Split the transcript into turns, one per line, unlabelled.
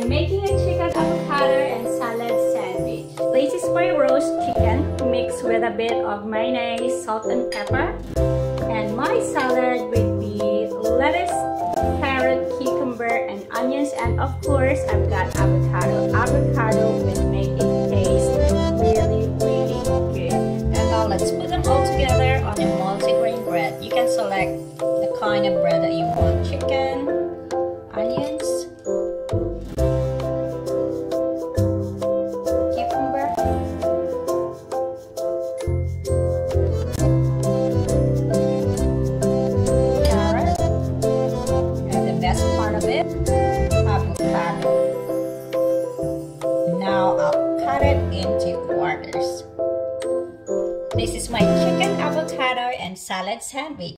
I'm making a chicken avocado and salad sandwich. This is my roast chicken mixed with a bit of mayonnaise, salt and pepper. And my salad would be lettuce, carrot, cucumber, and onions. And of course, I've got avocado. Avocado will make it taste really, really good. And now let's put them all together on a multigrain bread. You can select the kind of bread that you want. Chicken, onions, cucumber, carrot, and the best part of it, avocado. Now I'll cut it into quarters. This is my chicken avocado and salad sandwich.